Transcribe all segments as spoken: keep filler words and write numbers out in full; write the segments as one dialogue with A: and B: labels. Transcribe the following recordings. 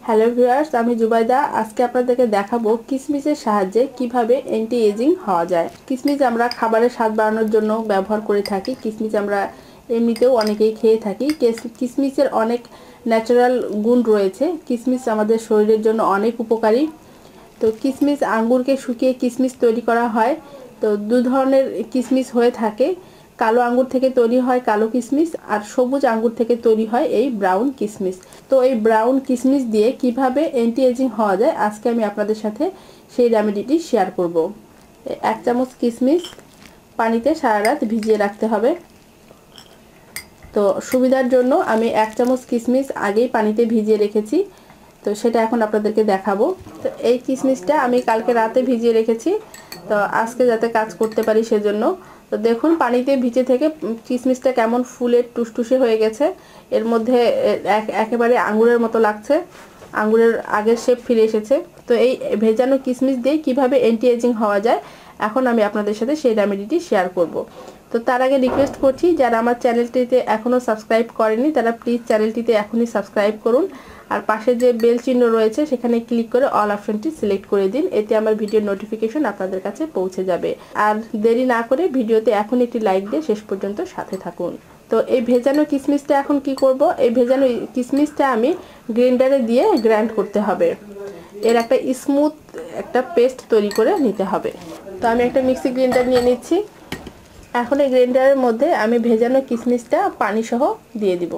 A: Hello viewers, আমি জুবাইদা। আজকে আপনাদেরকে দেখাবো কিশমিশের সাহায্যে কিভাবে অ্যান্টি এজিং হওয়া যায়। কিশমিশ আমরা খাবারের স্বাদ বাড়ানোর জন্য ব্যবহার করে থাকি। কিশমিশ আমরা এমনিতেও অনেকেই খেয়ে থাকি। কিশমিশের অনেক ন্যাচারাল গুণ রয়েছে। কিশমিশ আমাদের শরীরের জন্য অনেক উপকারী। তো কিশমিশ আঙ্গুরকে শুকিয়ে কিশমিশ তৈরি করা হয়। তো দু ধরনের কিশমিশ হয়ে থাকে। কালো আঙ্গুর থেকে তৈরি হয় কালো কিশমিশ, আর সবুজ আঙ্গুর থেকে তৈরি হয় এই ব্রাউন কিশমিশ। তো এই ব্রাউন কিশমিশ দিয়ে কিভাবে অ্যান্টি এজিং হওয়া যায় আজকে আমি আপনাদের সাথে সেই রেমেডিটি শেয়ার করব। এক চামচ কিশমিশ পানিতে সারা রাত ভিজিয়ে রাখতে হবে। তো সুবিধার জন্য আমি এক চামচ কিশমিশ আগেই পানিতে ভিজিয়ে রেখেছি। তো সেটা এখন আপনাদেরকে দেখাবো। তো এই কিশমিশটা আমি কালকে রাতে ভিজিয়ে রেখেছি, তো আজকে যাতে কাজ করতে পারি সেজন্য। তো দেখুন পানিতে ভিজে থেকে কিশমিশটা কেমন ফুলে টুসটুসে হয়ে গেছে। এর মধ্যে একেবারে আঙ্গুরের মতো লাগছে, আঙ্গুরের আগের শেপ ফিরে এসেছে। তো এই ভেজানো কিশমিশ দিয়ে কিভাবে অ্যান্টি এজিং হওয়া যায় এখন আমি আপনাদের সাথে সেই রেমেডিটি শেয়ার করব। তো তার আগে রিকোয়েস্ট করছি, যারা আমার চ্যানেলটিতে এখনও সাবস্ক্রাইব করেনি তারা প্লিজ চ্যানেলটিতে এখনই সাবস্ক্রাইব করুন, আর পাশে যে বেল চিহ্ন রয়েছে সেখানে ক্লিক করে অল অপশনটি সিলেক্ট করে দিন। এতে আমার ভিডিওর নোটিফিকেশন আপনাদের কাছে পৌঁছে যাবে। আর দেরি না করে ভিডিওতে এখন একটি লাইক দিয়ে শেষ পর্যন্ত সাথে থাকুন। তো এই ভেজানো কিশমিশটা এখন কি করব, এই ভেজানো কিশমিশটা আমি গ্রাইন্ডারে দিয়ে গ্রাইন্ড করতে হবে। এর একটা স্মুথ একটা পেস্ট তৈরি করে নিতে হবে। তো আমি একটা মিক্সি গ্রাইন্ডার নিয়ে নিচ্ছি। এখন এই গ্রাইন্ডারের মধ্যে আমি ভেজানো কিশমিশটা পানি সহ দিয়ে দিব।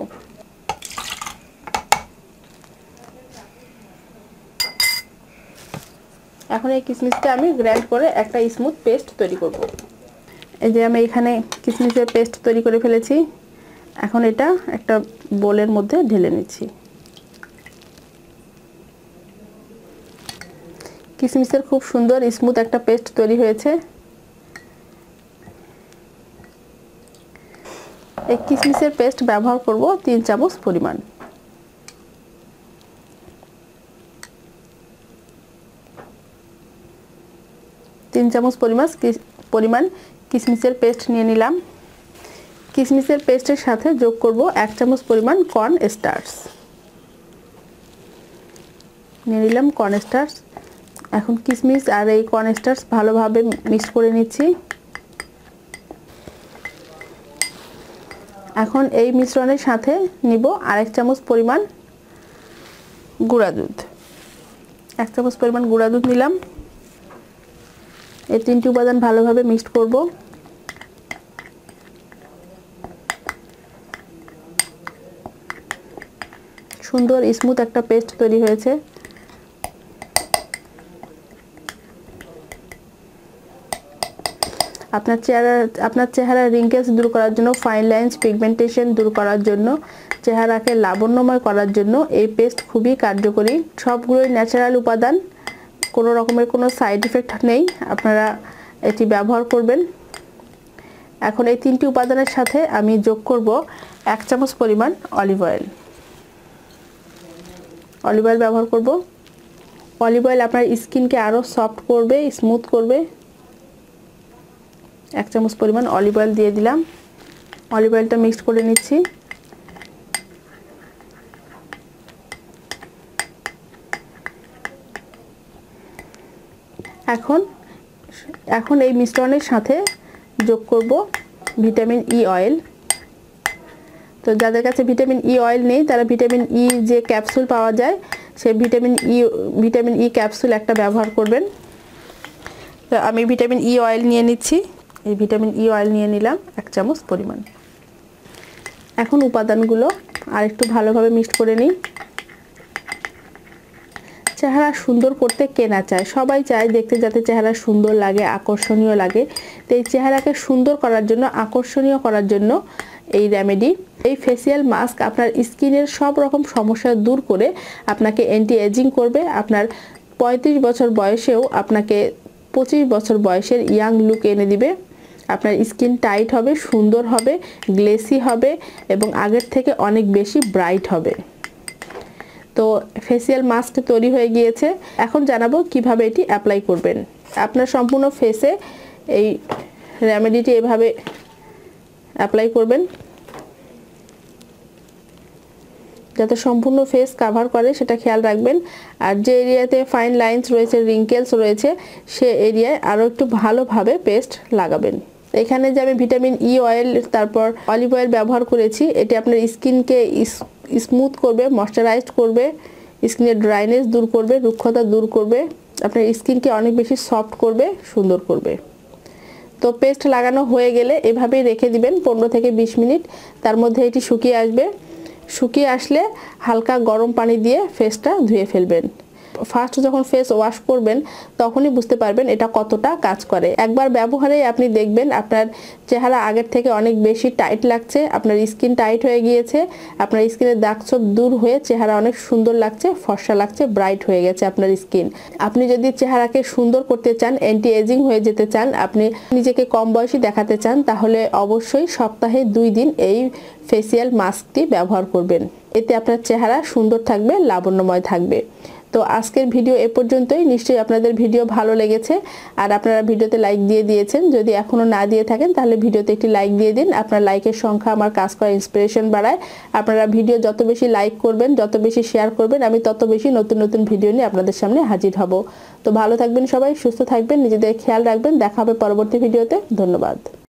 A: এখন এই কিশমিশটা আমি গ্রাইন্ড করে একটা স্মুথ পেস্ট তৈরি করব। এই যে আমি এখানে কিশমিশের পেস্ট তৈরি করে ফেলেছি। এখন এটা একটা বোলের মধ্যে ঢেলে নিচ্ছি। কিশমিশের খুব সুন্দর স্মুথ একটা পেস্ট তৈরি হয়েছে। এই কিশমিশের পেস্ট ব্যবহার করব তিন চামচ পরিমাণ। তিন চামচ পরিমাণ পরিমাণ কিশমিশের পেস্ট নিয়ে নিলাম। কিশমিশের পেস্টের সাথে যোগ করব এক চামচ পরিমাণ কর্ন স্টার্চ নিয়ে নিলাম। কর্ন স্টার্চ এখন কিশমিশ আর এই কর্ন স্টার্চ ভালোভাবে মিক্স করে নিচ্ছি। এখন এই মিশ্রণের সাথে নিব আরেক চামচ পরিমাণ গুঁড়া দুধ। এক চামচ পরিমাণ গুঁড়া দুধ নিলাম। এই তিনটি উপাদান ভালোভাবে মিক্সড করব। সুন্দর স্মুথ একটা পেস্ট তৈরি হয়েছে। আপনার চেহারা আপনার চেহারার রিঙ্কেলস দূর করার জন্য, ফাইন লাইন্স, পিগমেন্টেশন দূর করার জন্য, চেহারাকে লাবণ্যময় করার জন্য এই পেস্ট খুবই কার্যকরী। সবগুলোই ন্যাচারাল উপাদান, কোনো রকমের কোনো সাইড এফেক্ট নেই। আপনারা এটি ব্যবহার করবেন। এখন এই তিনটি উপাদানের সাথে আমি যোগ করব এক চামচ পরিমাণ অলিভ অয়েল। অলিভ অয়েল ব্যবহার করব। অলিভ অয়েল আপনার স্কিনকে আরও সফট করবে, স্মুথ করবে। এক চামচ পরিমাণ অলিভ অয়েল দিয়ে দিলাম। অলিভ অয়েলটা মিক্সড করে নিচ্ছি। এখন এখন এই মিশ্রণের সাথে যোগ করব ভিটামিন ই অয়েল। তো যাদের কাছে ভিটামিন ই অয়েল নেই তারা ভিটামিন ই যে ক্যাপসুল পাওয়া যায় সেই vitamin E vitamin E capsule একটা ব্যবহার করবেন। তো আমি ভিটামিন ই অয়েল নিয়ে নিচ্ছি। এই ভিটামিন ই অয়েল নিয়ে নিলাম এক চামচ পরিমাণ। এখন উপাদানগুলো আর একটু ভালোভাবে মিক্সড করে নিই। চেহারা সুন্দর করতে কে না চায়, সবাই চায় দেখতে যাতে চেহারা সুন্দর লাগে, আকর্ষণীয় লাগে। তো এই চেহারাকে সুন্দর করার জন্য, আকর্ষণীয় করার জন্য এই রেমেডি, এই ফেসিয়াল মাস্ক আপনার স্কিনের সব রকম সমস্যা দূর করে আপনাকে অ্যান্টি এজিং করবে। আপনার পঁয়ত্রিশ বছর বয়সেও আপনাকে পঁচিশ বছর বয়সের ইয়াং লুক এনে দিবে। আপনার স্কিন টাইট হবে, সুন্দর হবে, গ্লেসি হবে এবং আগের থেকে অনেক বেশি ব্রাইট হবে। তো ফেসিয়াল মাস্ক তৈরি হয়ে গিয়েছে। এখন জানাবো কিভাবে এটি অ্যাপ্লাই করবেন। আপনার সম্পূর্ণ ফেসে এই রেমেডিটি এভাবে অ্যাপ্লাই করবেন। যাতে সম্পূর্ণ ফেস কভার করে সেটা খেয়াল রাখবেন। আর যে এরিয়াতে ফাইন লাইন্স রয়েছে, রিঙ্কেলস রয়েছে, সে এরিয়ায় আরও একটু ভালোভাবে পেস্ট লাগাবেন। এখানে যে আমি ভিটামিন ই অয়েল তারপর অলিভ অয়েল ব্যবহার করেছি, এটি আপনার স্কিনকে স্মুথ করবে, ময়শ্চারাইজড করবে, স্কিনের ড্রাইনেস দূর করবে, রুক্ষতা দূর করবে, আপনার স্কিনকে অনেক বেশি সফট করবে, সুন্দর করবে। তো পেস্ট লাগানো হয়ে গেলে এভাবেই রেখে দিবেন পনেরো থেকে বিশ মিনিট। তার মধ্যে এটি শুকিয়ে আসবে। শুকিয়ে আসলে হালকা গরম পানি দিয়ে ফেসটা ধুয়ে ফেলবেন। ফার্স্ট যখন ফেস ওয়াশ করবেন তখনই বুঝতে পারবেন এটা কতটা কাজ করে। একবার ব্যবহারেই আপনি দেখবেন আপনার চেহারা আগের থেকে অনেক বেশি টাইট লাগছে, আপনার স্কিন টাইট হয়ে গিয়েছে, আপনার স্কিনের দাগ ছোপ দূর হয়ে চেহারা অনেক সুন্দর লাগছে, ফর্সা লাগছে, ব্রাইট হয়ে গেছে আপনার স্কিন। আপনি যদি চেহারাকে সুন্দর করতে চান, অ্যান্টি এজিং হয়ে যেতে চান, আপনি নিজেকে কম বয়সী দেখাতে চান, তাহলে অবশ্যই সপ্তাহে দুই দিন এই ফেসিয়াল মাস্কটি ব্যবহার করবেন। এতে আপনার চেহারা সুন্দর থাকবে, লাবণ্যময় থাকবে। তো আজকের ভিডিও এ পর্যন্তই। নিশ্চয়ই আপনাদের ভিডিও ভালো লেগেছে আর আপনারা ভিডিওতে লাইক দিয়ে দিয়েছেন। যদি এখনও না দিয়ে থাকেন তাহলে ভিডিওতে একটি লাইক দিয়ে দিন। আপনার লাইকের সংখ্যা আমার কাজ করার ইন্সপিরেশন বাড়ায়। আপনারা ভিডিও যত বেশি লাইক করবেন, যত বেশি শেয়ার করবেন, আমি তত বেশি নতুন নতুন ভিডিও নিয়ে আপনাদের সামনে হাজির হব। তো ভালো থাকবেন সবাই, সুস্থ থাকবেন, নিজেদের খেয়াল রাখবেন। দেখা হবে পরবর্তী ভিডিওতে। ধন্যবাদ।